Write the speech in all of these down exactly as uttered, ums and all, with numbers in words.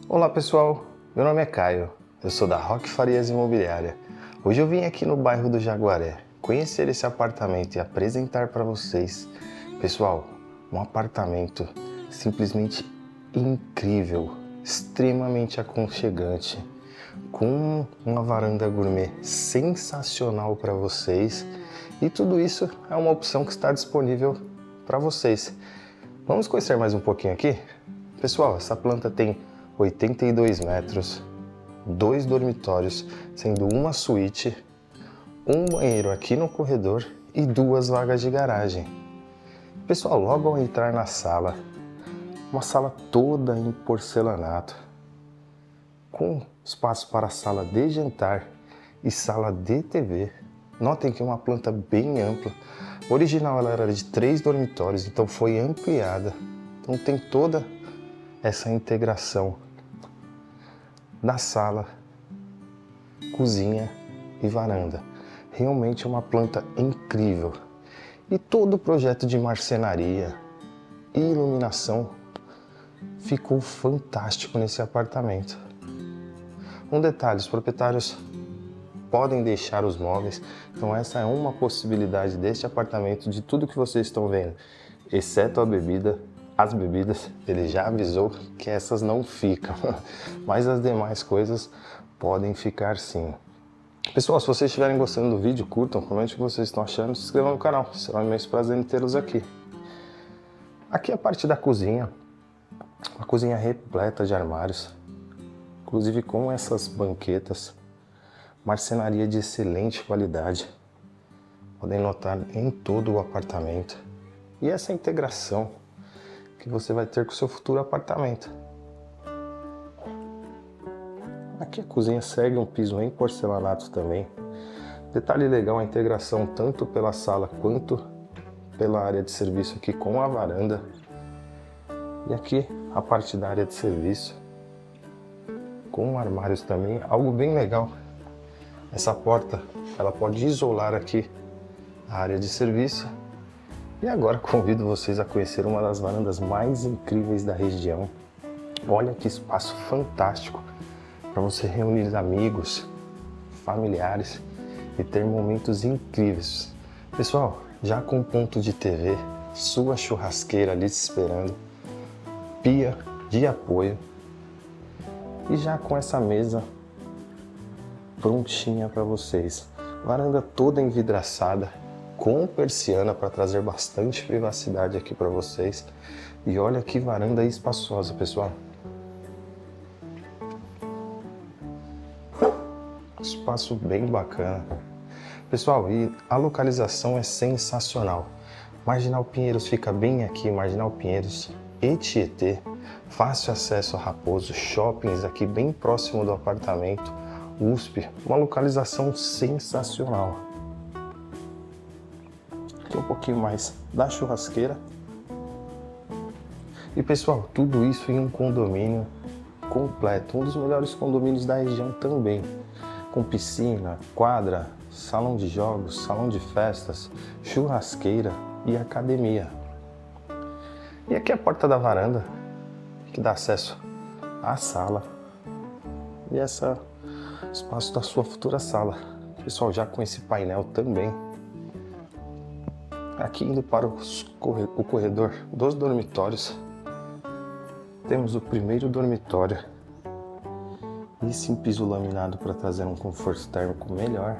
Olá pessoal, meu nome é Caio, eu sou da Roque Farias Imobiliária. Hoje eu vim aqui no bairro do Jaguaré conhecer esse apartamento e apresentar para vocês, pessoal, um apartamento simplesmente incrível, extremamente aconchegante, com uma varanda gourmet sensacional para vocês, e tudo isso é uma opção que está disponível para vocês. Vamos conhecer mais um pouquinho aqui? Pessoal, essa planta tem oitenta e dois metros, dois dormitórios, sendo uma suíte, um banheiro aqui no corredor e duas vagas de garagem. Pessoal, logo ao entrar na sala, uma sala toda em porcelanato, com espaço para sala de jantar e sala de T V. Notem que é uma planta bem ampla. O original ela era de três dormitórios, então foi ampliada. Então tem toda essa integração na sala, cozinha e varanda. Realmente é uma planta incrível. E todo o projeto de marcenaria e iluminação ficou fantástico nesse apartamento. Um detalhe, os proprietários podem deixar os móveis, então essa é uma possibilidade deste apartamento, de tudo que vocês estão vendo, exceto a bebida. As bebidas, ele já avisou que essas não ficam, mas as demais coisas podem ficar sim. Pessoal, se vocês estiverem gostando do vídeo, curtam, comentem o que vocês estão achando, se inscrevam no canal, será um imenso prazer em tê-los aqui. Aqui é a parte da cozinha, uma cozinha repleta de armários, inclusive com essas banquetas, marcenaria de excelente qualidade, podem notar em todo o apartamento, e essa integração que você vai ter com o seu futuro apartamento. Aqui a cozinha segue um piso em porcelanato também. Detalhe legal, a integração tanto pela sala quanto pela área de serviço aqui com a varanda. E aqui a parte da área de serviço com armários também, algo bem legal. Essa porta, ela pode isolar aqui a área de serviço. E agora convido vocês a conhecer uma das varandas mais incríveis da região. Olha que espaço fantástico para você reunir amigos, familiares e ter momentos incríveis. Pessoal, já com ponto de T V, sua churrasqueira ali te esperando, pia de apoio e já com essa mesa prontinha para vocês. Varanda toda envidraçada, com persiana para trazer bastante privacidade aqui para vocês. E olha que varanda espaçosa, pessoal. Espaço bem bacana. Pessoal, e a localização é sensacional. Marginal Pinheiros fica bem aqui, Marginal Pinheiros e Tietê. Fácil acesso a Raposo, shoppings aqui bem próximo do apartamento, U S P, uma localização sensacional. Aqui um pouquinho mais da churrasqueira. E pessoal, tudo isso em um condomínio completo, um dos melhores condomínios da região também, com piscina, quadra, salão de jogos, salão de festas, churrasqueira e academia. E aqui é a porta da varanda, que dá acesso à sala e esse espaço da sua futura sala. Pessoal, já com esse painel também. Aqui indo para o corredor dos dormitórios, temos o primeiro dormitório, isso em piso laminado para trazer um conforto térmico melhor.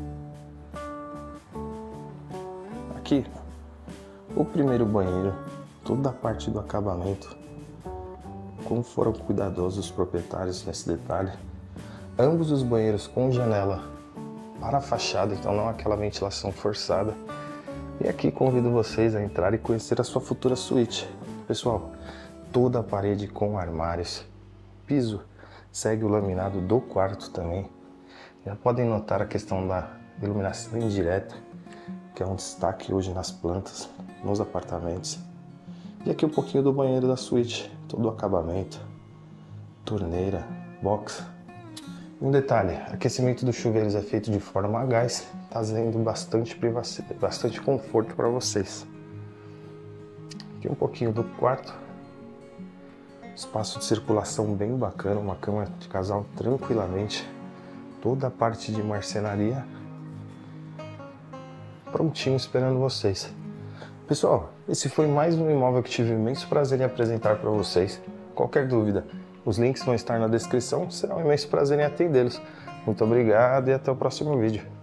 Aqui, o primeiro banheiro, toda a parte do acabamento, como foram cuidadosos os proprietários nesse detalhe. Ambos os banheiros com janela para a fachada, então não aquela ventilação forçada. E aqui convido vocês a entrar e conhecer a sua futura suíte. Pessoal, toda a parede com armários, piso segue o laminado do quarto também. Já podem notar a questão da iluminação indireta, que é um destaque hoje nas plantas, nos apartamentos. E aqui um pouquinho do banheiro da suíte, todo o acabamento, torneira, box. Um detalhe, aquecimento dos chuveiros é feito de forma a gás, trazendo bastante privacidade, bastante conforto para vocês. Aqui um pouquinho do quarto, Espaço de circulação bem bacana, uma cama de casal tranquilamente. Toda a parte de marcenaria prontinho esperando vocês. Pessoal, esse foi mais um imóvel que tive imenso prazer em apresentar para vocês. Qualquer dúvida, os links vão estar na descrição, será um imenso prazer em atendê-los. Muito obrigado e até o próximo vídeo.